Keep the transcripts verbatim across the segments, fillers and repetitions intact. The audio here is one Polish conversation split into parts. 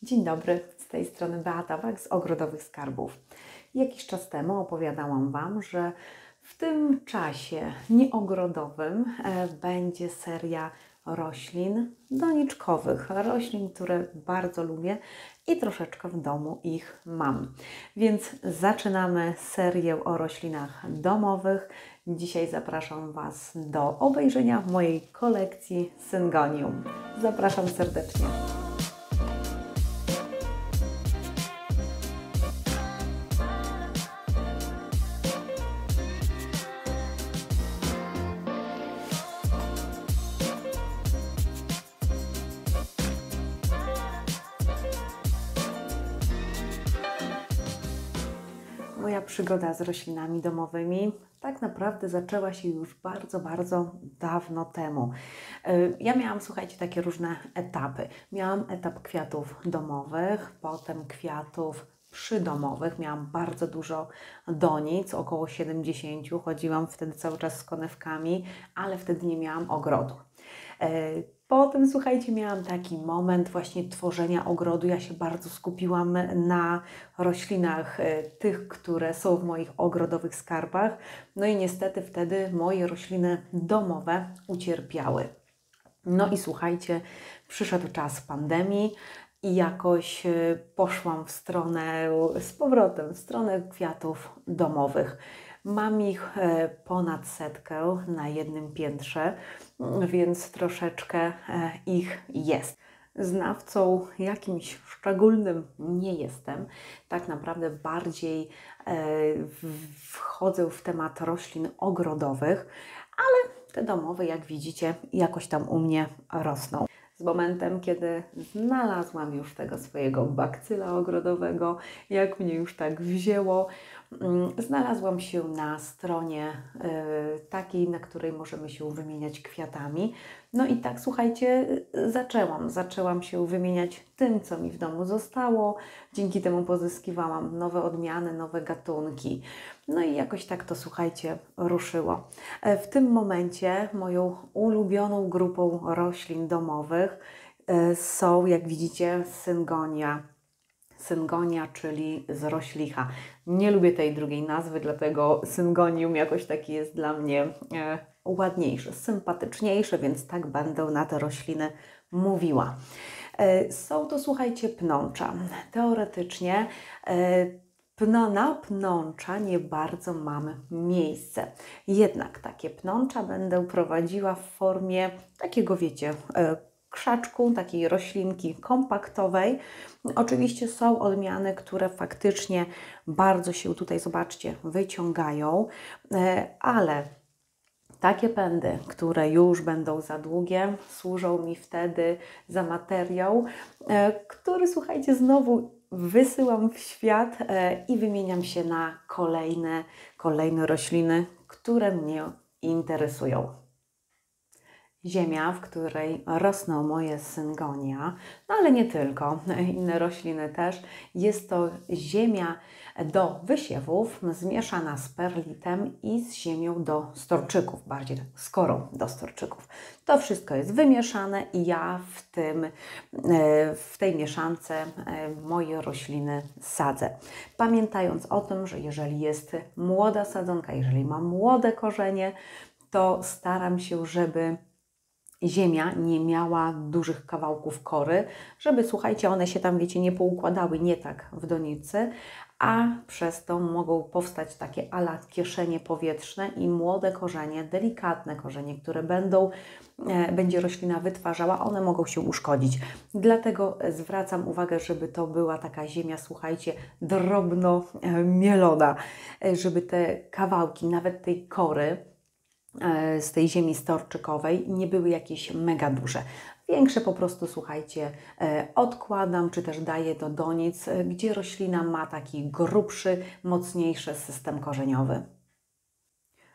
Dzień dobry, z tej strony Beata Wach z Ogrodowych Skarbów. Jakiś czas temu opowiadałam Wam, że w tym czasie nieogrodowym e, będzie seria roślin doniczkowych, roślin, które bardzo lubię i troszeczkę w domu ich mam. Więc zaczynamy serię o roślinach domowych. Dzisiaj zapraszam Was do obejrzenia mojej kolekcji Syngonium. Zapraszam serdecznie. Moja przygoda z roślinami domowymi tak naprawdę zaczęła się już bardzo, bardzo dawno temu. Ja miałam, słuchajcie, takie różne etapy. Miałam etap kwiatów domowych, potem kwiatów przydomowych. Miałam bardzo dużo donic, około siedemdziesiąt. Chodziłam wtedy cały czas z konewkami, ale wtedy nie miałam ogrodu. Potem, słuchajcie, miałam taki moment właśnie tworzenia ogrodu. Ja się bardzo skupiłam na roślinach tych, które są w moich ogrodowych skarbach. No i niestety wtedy moje rośliny domowe ucierpiały. No i słuchajcie, przyszedł czas pandemii i jakoś poszłam w stronę, z powrotem, w stronę kwiatów domowych. Mam ich ponad setkę na jednym piętrze, więc troszeczkę ich jest. Znawcą jakimś szczególnym nie jestem. Tak naprawdę bardziej wchodzę w temat roślin ogrodowych, ale te domowe, jak widzicie, jakoś tam u mnie rosną. Z momentem, kiedy znalazłam już tego swojego bakcyla ogrodowego, jak mnie już tak wzięło, znalazłam się na stronie y, takiej, na której możemy się wymieniać kwiatami. No i tak, słuchajcie, zaczęłam. Zaczęłam się wymieniać tym, co mi w domu zostało. Dzięki temu pozyskiwałam nowe odmiany, nowe gatunki. No i jakoś tak to, słuchajcie, ruszyło. W tym momencie moją ulubioną grupą roślin domowych są, jak widzicie, syngonia. Syngonia, czyli zroślicha. Nie lubię tej drugiej nazwy, dlatego syngonium jakoś taki jest dla mnie e, ładniejszy, sympatyczniejszy, więc tak będę na te rośliny mówiła. E, są to, słuchajcie, pnącza. Teoretycznie e, pno, na pnącza nie bardzo mamy miejsce. Jednak takie pnącza będę prowadziła w formie takiego, wiecie, e, krzaczku, takiej roślinki kompaktowej. Oczywiście są odmiany, które faktycznie bardzo się tutaj, zobaczcie, wyciągają, ale takie pędy, które już będą za długie, służą mi wtedy za materiał, który, słuchajcie, znowu wysyłam w świat i wymieniam się na kolejne, kolejne rośliny, które mnie interesują. Ziemia, w której rosną moje syngonia, no ale nie tylko, inne rośliny też. Jest to ziemia do wysiewów zmieszana z perlitem i z ziemią do storczyków, bardziej z korą do storczyków. To wszystko jest wymieszane i ja w, tym, w tej mieszance moje rośliny sadzę. Pamiętając o tym, że jeżeli jest młoda sadzonka, jeżeli ma młode korzenie, to staram się, żeby ziemia nie miała dużych kawałków kory, żeby, słuchajcie, one się tam, wiecie, nie poukładały, nie tak w donicy, a przez to mogą powstać takie ala kieszenie powietrzne i młode korzenie, delikatne korzenie, które będą, e, będzie roślina wytwarzała, one mogą się uszkodzić. Dlatego zwracam uwagę, żeby to była taka ziemia, słuchajcie, drobno mielona, żeby te kawałki, nawet tej kory, z tej ziemi storczykowej nie były jakieś mega duże. Większe po prostu, słuchajcie, odkładam, czy też daję do donic, gdzie roślina ma taki grubszy, mocniejszy system korzeniowy.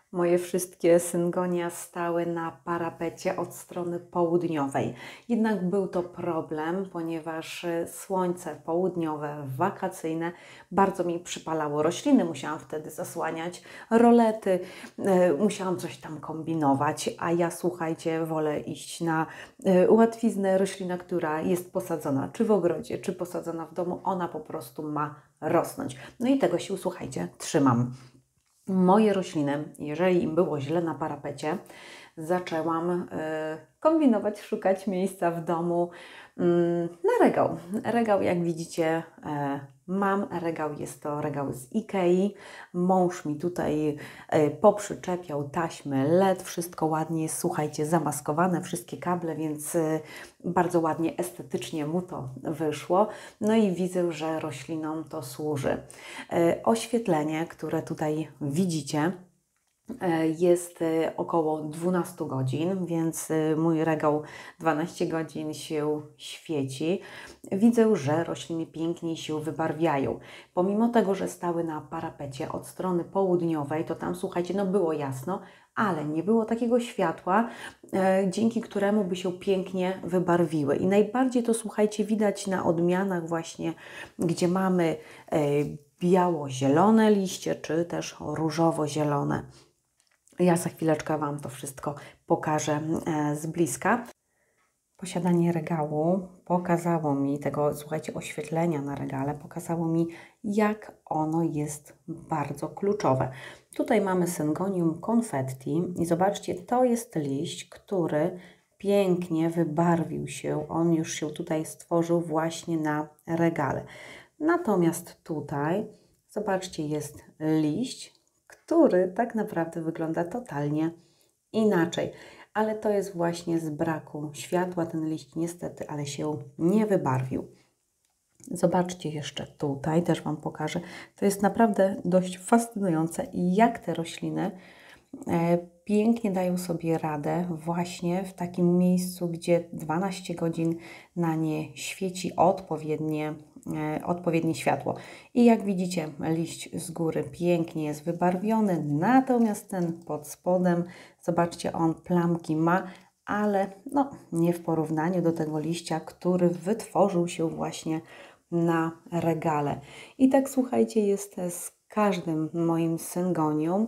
Moje wszystkie syngonia stały na parapecie od strony południowej. Jednak był to problem, ponieważ słońce południowe, wakacyjne, bardzo mi przypalało rośliny. Musiałam wtedy zasłaniać rolety, musiałam coś tam kombinować, a ja, słuchajcie, wolę iść na łatwiznę. Roślina, która jest posadzona czy w ogrodzie, czy posadzona w domu, ona po prostu ma rosnąć. No i tego się, słuchajcie, trzymam. Moje rośliny, jeżeli im było źle na parapecie, zaczęłam y, kombinować, szukać miejsca w domu y, na regał. Regał, jak widzicie, y, mam regał, jest to regał z Ikei. Mąż mi tutaj y, poprzyczepiał taśmy L E D, wszystko ładnie jest, słuchajcie, zamaskowane, wszystkie kable, więc y, bardzo ładnie, estetycznie mu to wyszło. No i widzę, że roślinom to służy. Y, oświetlenie, które tutaj widzicie, jest około dwanaście godzin, więc mój regał dwanaście godzin się świeci. Widzę, że rośliny piękniej się wybarwiają. Pomimo tego, że stały na parapecie od strony południowej, to tam, słuchajcie, no było jasno, ale nie było takiego światła, e, dzięki któremu by się pięknie wybarwiły. I najbardziej to, słuchajcie, widać na odmianach właśnie, gdzie mamy e, biało-zielone liście, czy też różowo-zielone. Ja za chwileczkę Wam to wszystko pokażę z bliska. Posiadanie regału pokazało mi, tego, słuchajcie, oświetlenia na regale, pokazało mi, jak ono jest bardzo kluczowe. Tutaj mamy Syngonium confetti i zobaczcie, to jest liść, który pięknie wybarwił się. On już się tutaj stworzył właśnie na regale. Natomiast tutaj, zobaczcie, jest liść, który tak naprawdę wygląda totalnie inaczej. Ale to jest właśnie z braku światła. Ten liść niestety, ale się nie wybarwił. Zobaczcie jeszcze tutaj, też Wam pokażę. To jest naprawdę dość fascynujące, jak te rośliny e, pięknie dają sobie radę właśnie w takim miejscu, gdzie dwanaście godzin na nie świeci odpowiednie odpowiednie światło. I jak widzicie, liść z góry pięknie jest wybarwiony, natomiast ten pod spodem, zobaczcie, on plamki ma, ale no, nie w porównaniu do tego liścia, który wytworzył się właśnie na regale. I tak, słuchajcie, jest z każdym moim syngonium,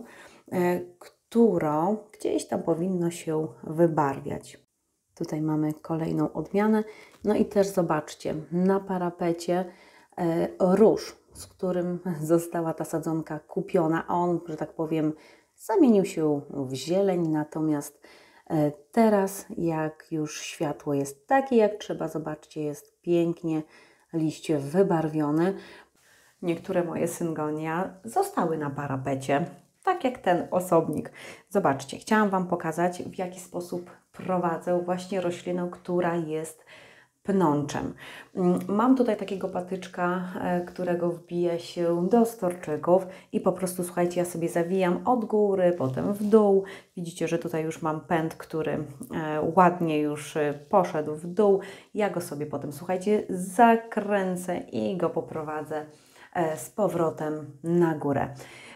którą gdzieś tam powinno się wybarwiać. Tutaj mamy kolejną odmianę. No i też zobaczcie, na parapecie e, róż, z którym została ta sadzonka kupiona. On, że tak powiem, zamienił się w zieleń. Natomiast e, teraz, jak już światło jest takie, jak trzeba, zobaczcie, jest pięknie liście wybarwiony. Niektóre moje syngonia zostały na parapecie, tak jak ten osobnik. Zobaczcie, chciałam Wam pokazać, w jaki sposób prowadzę właśnie roślinę, która jest pnączem. Mam tutaj takiego patyczka, którego wbija się do storczyków i po prostu, słuchajcie, ja sobie zawijam od góry, potem w dół. Widzicie, że tutaj już mam pęd, który ładnie już poszedł w dół. Ja go sobie potem, słuchajcie, zakręcę i go poprowadzę z powrotem na górę.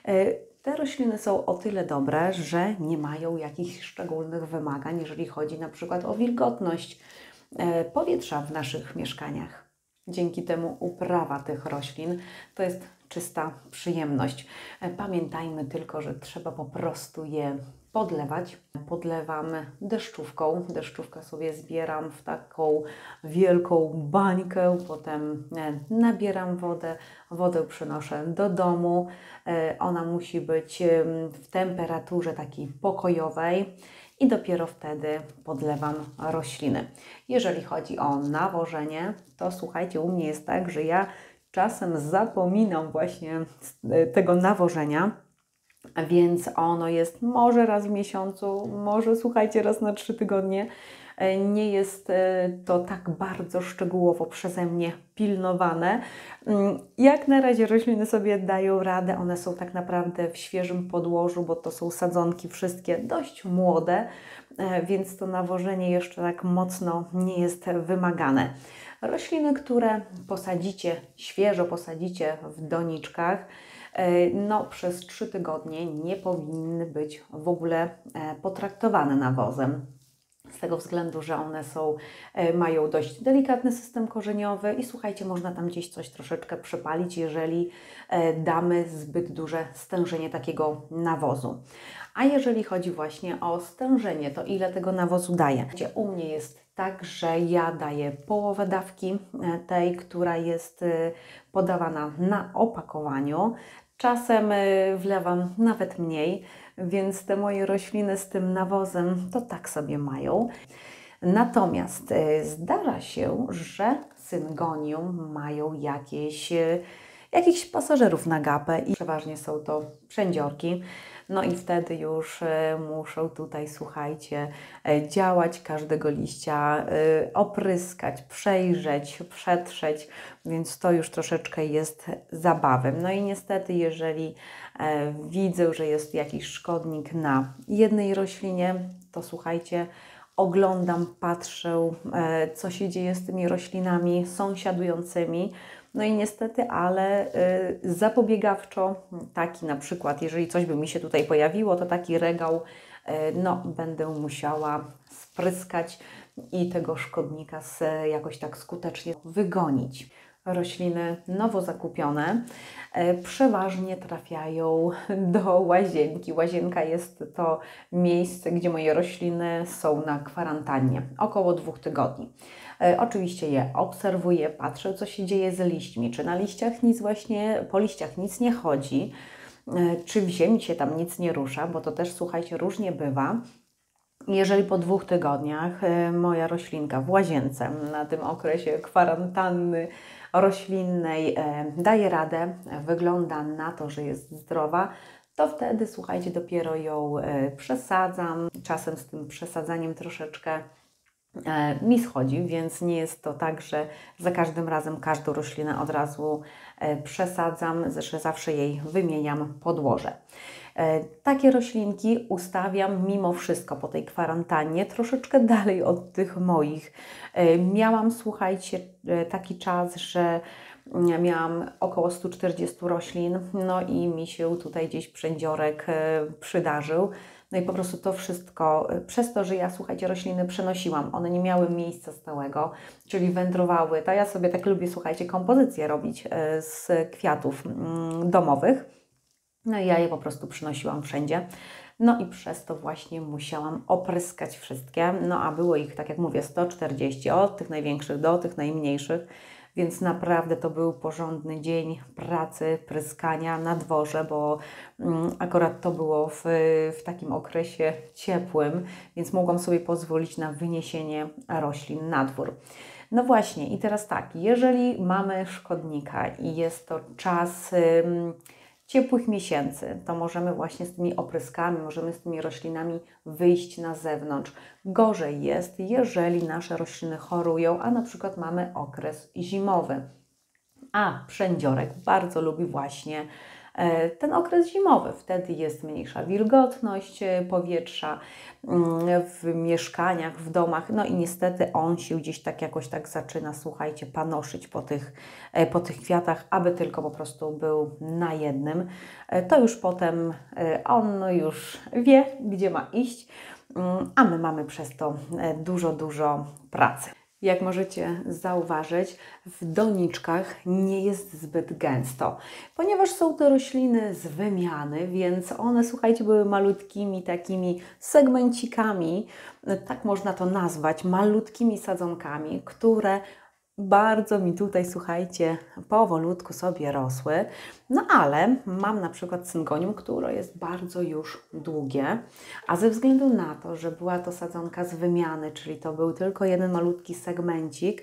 Te rośliny są o tyle dobre, że nie mają jakichś szczególnych wymagań, jeżeli chodzi na przykład o wilgotność powietrza w naszych mieszkaniach. Dzięki temu uprawa tych roślin to jest czysta przyjemność. Pamiętajmy tylko, że trzeba po prostu je podlewać. Podlewam deszczówką. Deszczówkę sobie zbieram w taką wielką bańkę, potem nabieram wodę, wodę przynoszę do domu. Ona musi być w temperaturze takiej pokojowej i dopiero wtedy podlewam rośliny. Jeżeli chodzi o nawożenie, to słuchajcie, u mnie jest tak, że ja czasem zapominam właśnie tego nawożenia, więc ono jest może raz w miesiącu, może, słuchajcie, raz na trzy tygodnie. Nie jest to tak bardzo szczegółowo przeze mnie pilnowane. Jak na razie rośliny sobie dają radę, one są tak naprawdę w świeżym podłożu, bo to są sadzonki wszystkie dość młode, więc to nawożenie jeszcze tak mocno nie jest wymagane. Rośliny, które posadzicie, świeżo posadzicie w doniczkach, no przez trzy tygodnie nie powinny być w ogóle potraktowane nawozem. Z tego względu, że one są, mają dość delikatny system korzeniowy i słuchajcie, można tam gdzieś coś troszeczkę przepalić, jeżeli damy zbyt duże stężenie takiego nawozu. A jeżeli chodzi właśnie o stężenie, to ile tego nawozu daję? U mnie jest tak, że ja daję połowę dawki tej, która jest podawana na opakowaniu. Czasem wlewam nawet mniej, więc te moje rośliny z tym nawozem to tak sobie mają. Natomiast zdarza się, że syngonium mają jakieś, jakichś pasażerów na gapę i przeważnie są to przędziorki. No i wtedy już muszą tutaj, słuchajcie, działać, każdego liścia opryskać, przejrzeć, przetrzeć, więc to już troszeczkę jest zabawy. No i niestety, jeżeli widzę, że jest jakiś szkodnik na jednej roślinie, to słuchajcie, oglądam, patrzę, co się dzieje z tymi roślinami sąsiadującymi. No i niestety, ale y, zapobiegawczo, taki na przykład, jeżeli coś by mi się tutaj pojawiło, to taki regał, y, no będę musiała spryskać i tego szkodnika z, jakoś tak skutecznie wygonić. Rośliny nowo zakupione y, przeważnie trafiają do łazienki. Łazienka jest to miejsce, gdzie moje rośliny są na kwarantannie, około dwóch tygodni. E, oczywiście je obserwuję, patrzę, co się dzieje z liśćmi, czy na liściach nic właśnie, po liściach nic nie chodzi, e, czy w ziemi się tam nic nie rusza, bo to też, słuchajcie, różnie bywa. Jeżeli po dwóch tygodniach e, moja roślinka w łazience na tym okresie kwarantanny roślinnej e, daje radę, wygląda na to, że jest zdrowa, to wtedy, słuchajcie, dopiero ją e, przesadzam. Czasem z tym przesadzaniem troszeczkę mi schodzi, więc nie jest to tak, że za każdym razem każdą roślinę od razu przesadzam, że zawsze jej wymieniam podłoże. Takie roślinki ustawiam mimo wszystko po tej kwarantannie troszeczkę dalej od tych moich. Miałam, słuchajcie, taki czas, że miałam około stu czterdziestu roślin, no i mi się tutaj gdzieś przędziorek przydarzył. No i po prostu to wszystko, przez to, że ja, słuchajcie, rośliny przenosiłam, one nie miały miejsca stałego, czyli wędrowały. To ja sobie tak lubię, słuchajcie, kompozycje robić z kwiatów domowych. No i ja je po prostu przynosiłam wszędzie. No i przez to właśnie musiałam opryskać wszystkie. No a było ich, tak jak mówię, sto czterdzieści, od tych największych do tych najmniejszych. Więc naprawdę to był porządny dzień pracy, pryskania na dworze, bo mm, akurat to było w, w takim okresie ciepłym, więc mogłam sobie pozwolić na wyniesienie roślin na dwór. No właśnie, i teraz tak, jeżeli mamy szkodnika i jest to czas ym, ciepłych miesięcy, to możemy właśnie z tymi opryskami, możemy z tymi roślinami wyjść na zewnątrz. Gorzej jest, jeżeli nasze rośliny chorują, a na przykład mamy okres zimowy. A przędziorek bardzo lubi właśnie ten okres zimowy. Wtedy jest mniejsza wilgotność powietrza w mieszkaniach, w domach. No i niestety on się gdzieś tak jakoś tak zaczyna, słuchajcie, panoszyć po tych, po tych kwiatach, aby tylko po prostu był na jednym. To już potem on już wie, gdzie ma iść, a my mamy przez to dużo, dużo pracy. Jak możecie zauważyć, w doniczkach nie jest zbyt gęsto, ponieważ są to rośliny z wymiany, więc one, słuchajcie, były malutkimi takimi segmencikami, tak można to nazwać, malutkimi sadzonkami, które bardzo mi tutaj, słuchajcie, powolutku sobie rosły. No ale mam na przykład syngonium, które jest bardzo już długie, a ze względu na to, że była to sadzonka z wymiany, czyli to był tylko jeden malutki segmencik,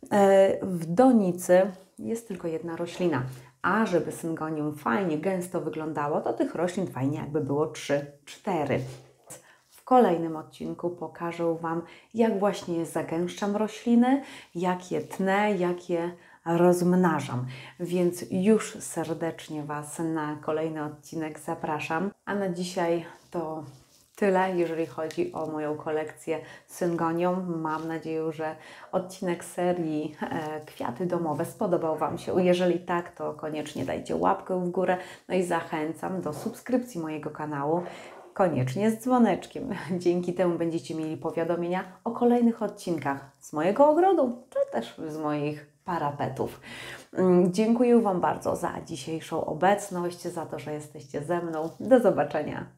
w donicy jest tylko jedna roślina. A żeby syngonium fajnie, gęsto wyglądało, to tych roślin fajnie jakby było trzy cztery. W kolejnym odcinku pokażę Wam, jak właśnie zagęszczam rośliny, jak je tnę, jak je rozmnażam. Więc już serdecznie Was na kolejny odcinek zapraszam. A na dzisiaj to Tyle, jeżeli chodzi o moją kolekcję syngonią. Mam nadzieję, że odcinek serii e, Kwiaty domowe spodobał Wam się. Jeżeli tak, to koniecznie dajcie łapkę w górę. No i zachęcam do subskrypcji mojego kanału, koniecznie z dzwoneczkiem. Dzięki temu będziecie mieli powiadomienia o kolejnych odcinkach z mojego ogrodu, czy też z moich parapetów. Dziękuję Wam bardzo za dzisiejszą obecność, za to, że jesteście ze mną. Do zobaczenia.